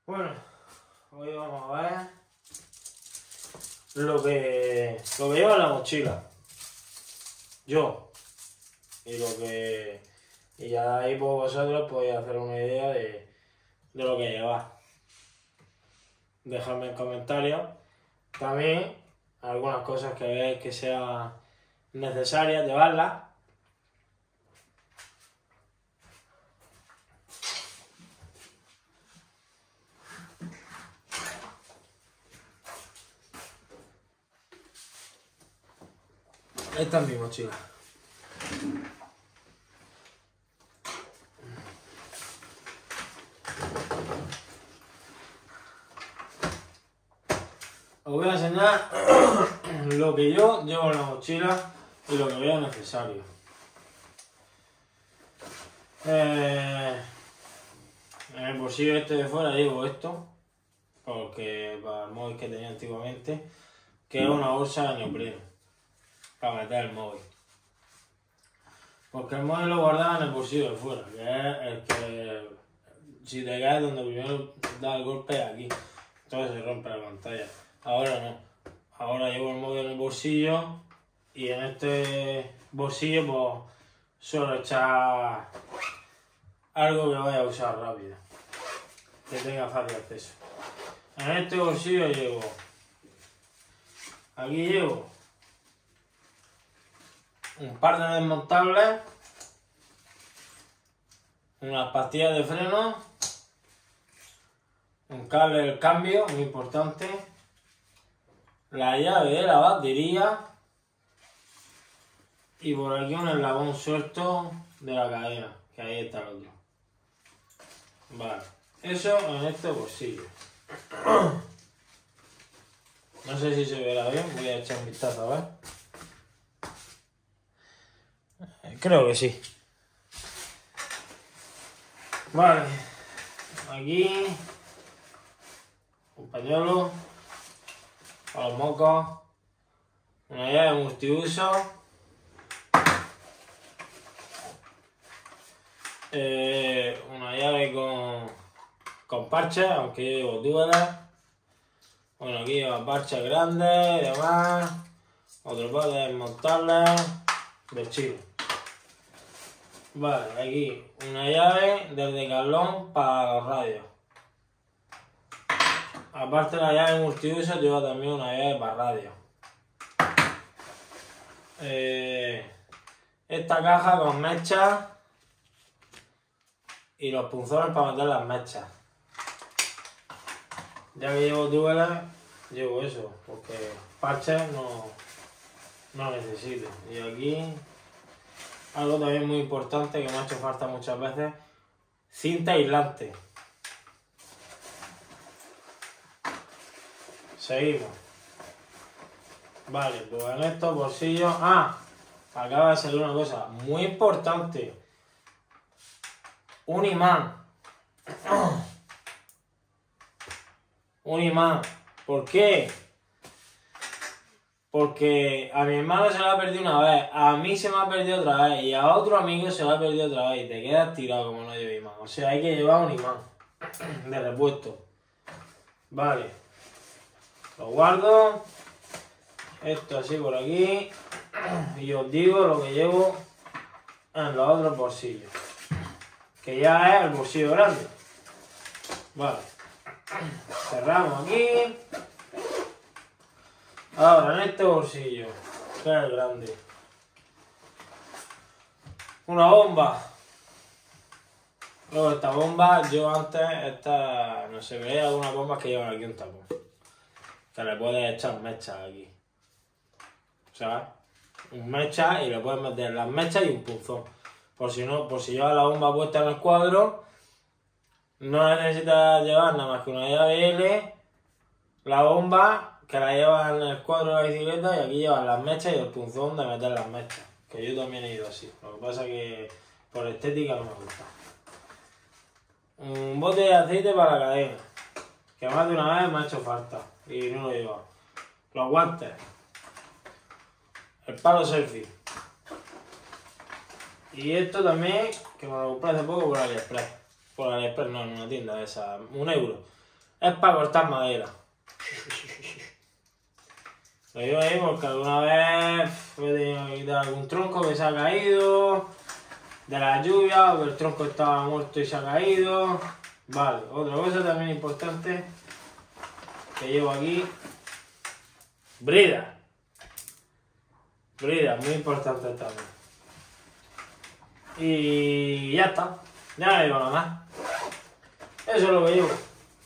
Bueno, hoy vamos a ver lo que lleva en la mochila. Yo. Y ya ahí pues vosotros podéis hacer una idea de lo que lleváis. Dejadme en comentarios también algunas cosas que veáis que sean necesarias llevarlas. Esta es mi mochila. Os voy a enseñar lo que yo llevo en la mochila y lo que veo necesario. En el bolsillo este de fuera llevo esto, porque para el móvil que tenía antiguamente, que es una bolsa de neopreno, para meter el móvil. Porque el móvil lo guardaba en el bolsillo de fuera, que es el que, si te caes donde primero da el golpe aquí, entonces se rompe la pantalla. Ahora no, ahora llevo el móvil en el bolsillo y en este bolsillo pues suelo echar algo que vaya a usar rápido, que tenga fácil acceso. En este bolsillo aquí llevo un par de desmontables, unas pastillas de freno, un cable del cambio, muy importante, la llave de la batería y por aquí un eslabón suelto de la cadena, que ahí está el otro. Vale, eso en este bolsillo. No sé si se verá bien, voy a echar un vistazo a ver. Creo que sí. Vale, aquí un pañuelo para los mocos, una llave multiuso, una llave con parches, aunque yo llevo duelas. Bueno, aquí lleva parches grandes y demás, otro par de desmontables de chino. Vale, aquí una llave del Decathlon para los radios. Aparte de la llave multiuso, lleva también una llave para radio. Esta caja con mechas y los punzones para meter las mechas. Ya que llevo duelas, llevo eso, porque parches no necesito. Y aquí algo también muy importante que me ha hecho falta muchas veces: cinta aislante. Seguimos. Vale, pues en estos bolsillos... acaba de salir una cosa muy importante. Un imán. Un imán. ¿Por qué? Porque a mi hermano se lo ha perdido una vez, a mí se me ha perdido otra vez y a otro amigo se lo ha perdido otra vez y te quedas tirado como no llevo imán. O sea, hay que llevar un imán de repuesto. Vale. Lo guardo. Esto así por aquí. Y os digo lo que llevo en los otros bolsillos. Que ya es el bolsillo grande. Vale. Cerramos aquí. Ahora en este bolsillo, que es el grande, una bomba. Luego esta bomba, yo antes, no sé, veía algunas bombas que llevan aquí un tapón, que le puedes echar mechas aquí, ¿sabes? Un mecha y le puedes meter las mechas y un punzón. Por si llevas la bomba puesta en el cuadro, no necesitas llevar nada más que una llave L, la bomba, que la llevan en el cuadro de la bicicleta, y aquí llevan las mechas y el punzón de meter las mechas. Que yo también he ido así. Lo que pasa es que por estética no me gusta. Un bote de aceite para la cadena, que más de una vez me ha hecho falta y no lo he llevado. Los guantes. El palo selfie. Y esto también, que me lo compré hace poco por AliExpress. Por AliExpress no, en una tienda de esa. 1 euro. es para cortar madera. Lo llevo ahí porque alguna vez he tenido que quitar algún tronco que se ha caído de la lluvia, o que el tronco estaba muerto y se ha caído. Vale, otra cosa también importante que llevo aquí, brida. Brida, muy importante también. Y ya está, ya no llevo nada más. Eso es lo que llevo.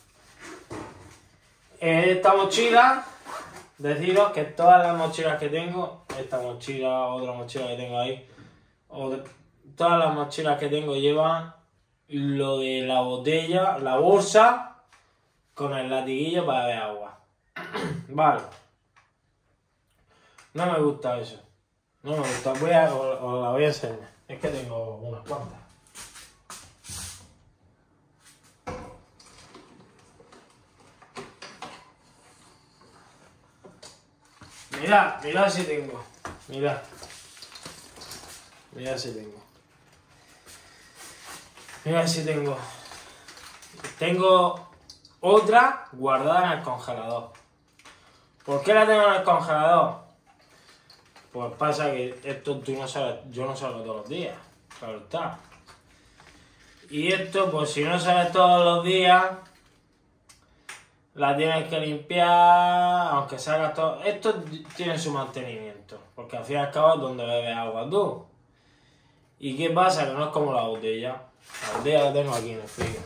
Esta mochila, deciros que todas las mochilas que tengo, esta mochila, otra mochila que tengo ahí, todas las mochilas que tengo llevan lo de la botella, la bolsa con el latiguillo para beber agua. Vale. No me gusta eso. No me gusta. Os la voy a enseñar. Es que tengo unas cuantas. Mirad si tengo. Mirad si tengo. Mirad si tengo. Tengo otra guardada en el congelador. ¿Por qué la tengo en el congelador? Pues pasa que esto tú no sabes, yo no salgo todos los días. Claro está. Y esto, pues si no sales todos los días, la tienes que limpiar, aunque salgas todo. Esto tiene su mantenimiento, porque al fin y al cabo es donde bebes agua tú. ¿Y qué pasa? Que no es como la botella. La botella la tengo aquí en el frío.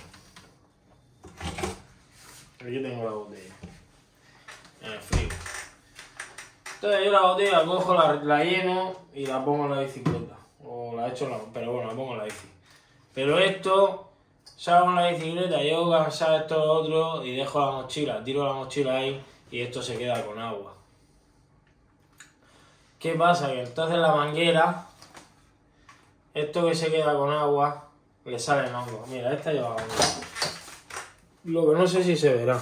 Aquí tengo la botella. En el frío. Entonces yo la botella cojo, la lleno y la pongo en la bicicleta. O la echo en la... pero bueno, la pongo en la bici. Pero esto, salgo en la bicicleta, llego cansado, esto lo otro, y dejo la mochila, tiro la mochila ahí y esto se queda con agua. ¿Qué pasa? Que entonces la manguera, esto que se queda con agua, le salen hongos. Mira, esta lleva hongos. Lo que no sé si se verá.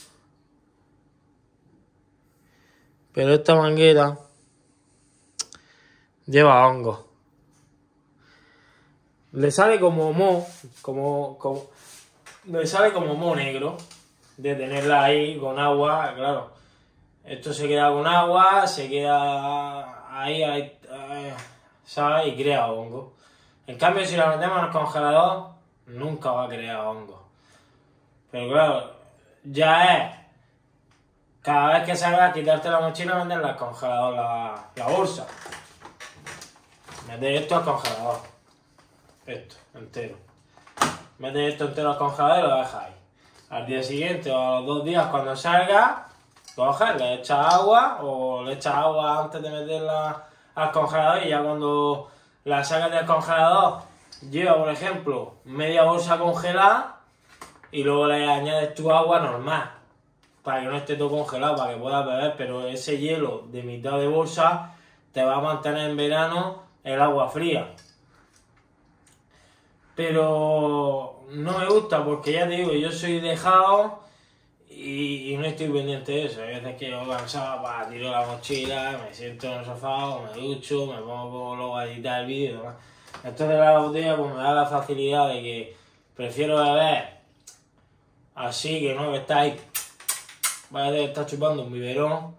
Pero esta manguera lleva hongos. Le sale como moho, le sale como moho negro de tenerla ahí con agua, claro. Esto se queda con agua, se queda ahí, ¿sabes? Y crea hongo. En cambio, si la metemos en el congelador, nunca va a crear hongo. Pero claro, ya es cada vez que salgas, quitarte la mochila, meterla al congelador, la bolsa. Meter esto al congelador. Esto, entero. Metes esto entero al congelador y lo dejas ahí. Al día siguiente o a los 2 días cuando salga, coges, le echas agua o le echas agua antes de meterla al congelador y ya cuando la sacas del congelador, lleva por ejemplo media bolsa congelada y luego le añades tu agua normal para que no esté todo congelado, para que puedas beber, pero ese hielo de mitad de bolsa te va a mantener en verano el agua fría. Pero no me gusta porque ya te digo, yo soy dejado y no estoy pendiente de eso. Hay veces que yo cansado, tiro la mochila, me siento en el sofá, o me ducho, me pongo luego a editar el vídeo y demás. Entonces la botella pues me da la facilidad de que prefiero beber así, que no que está ahí, vaya a estar chupando un biberón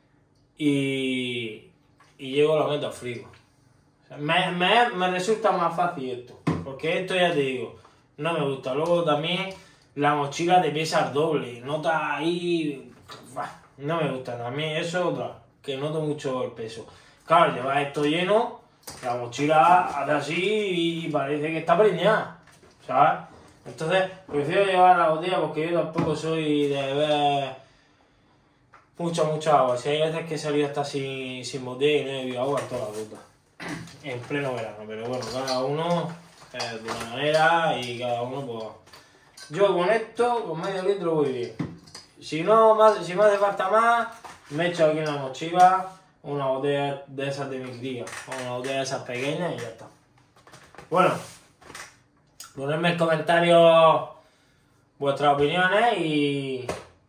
y llego lo meto al frigo. O sea, me resulta más fácil esto. Porque esto ya te digo, no me gusta. Luego también la mochila te pesa el doble. Nota ahí... No me gusta. También eso es otra, que noto mucho el peso. Claro, llevas esto lleno, la mochila hace así y parece que está preñada, ¿sabes? Entonces, prefiero llevar la botella porque yo tampoco soy de beber mucha agua. Si hay veces que he salido hasta sin botella y no he bebido agua en toda la ruta. En pleno verano, pero bueno, cada uno... de una manera y cada uno pues... Yo con esto, con medio litro voy bien. Si me hace falta más, me echo aquí en la mochila una botella de esas de mi cría, o una botella de esas pequeñas y ya está. Bueno, ponedme en comentarios vuestras opiniones y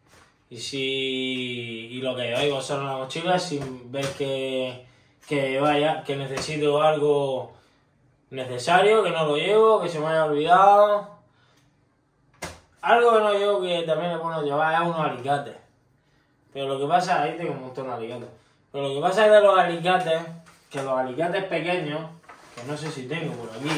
lo que lleváis vosotros en la mochila, si veis que necesito algo necesario, que no lo llevo, que se me haya olvidado. Algo que no llevo que también es bueno llevar es unos alicates. Pero lo que pasa, ahí tengo un montón de alicates. Pero lo que pasa es de los alicates, que los alicates pequeños, que no sé si tengo por aquí.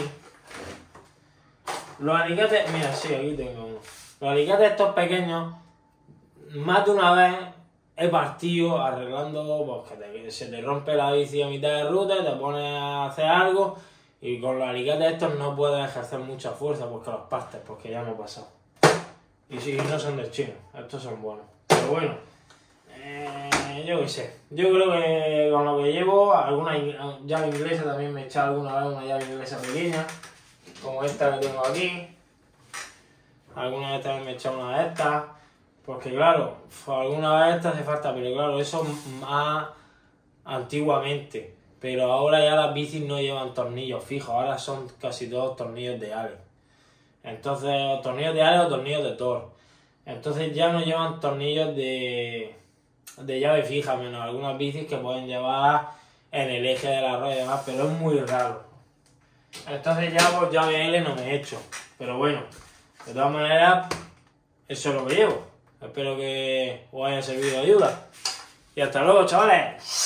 Los alicates, mira, sí, aquí tengo uno. Los alicates estos pequeños, más de una vez he partido arreglando, pues que se te rompe la bici a mitad de ruta, te pones a hacer algo y con los alicates estos no puedes ejercer mucha fuerza porque los partes, porque ya me ha pasado. Y sí, no son de chino, estos son buenos. Pero bueno, yo qué sé. Yo creo que con lo que llevo, alguna llave inglesa también me he echado alguna vez una llave inglesa pequeña, como esta que tengo aquí. Alguna vez también me he echado una de estas. Porque claro, alguna vez hace falta, pero claro, eso más antiguamente. Pero ahora ya las bicis no llevan tornillos fijos, ahora son casi todos tornillos de Allen. Entonces, tornillos de Allen o tornillos de Thor. Entonces ya no llevan tornillos de llave fija, menos algunas bicis que pueden llevar en el eje de la rueda y demás, pero es muy raro. Entonces ya pues llave L no me he hecho. Pero bueno, de todas maneras, eso es lo que llevo. Espero que os haya servido de ayuda. Y hasta luego, chavales.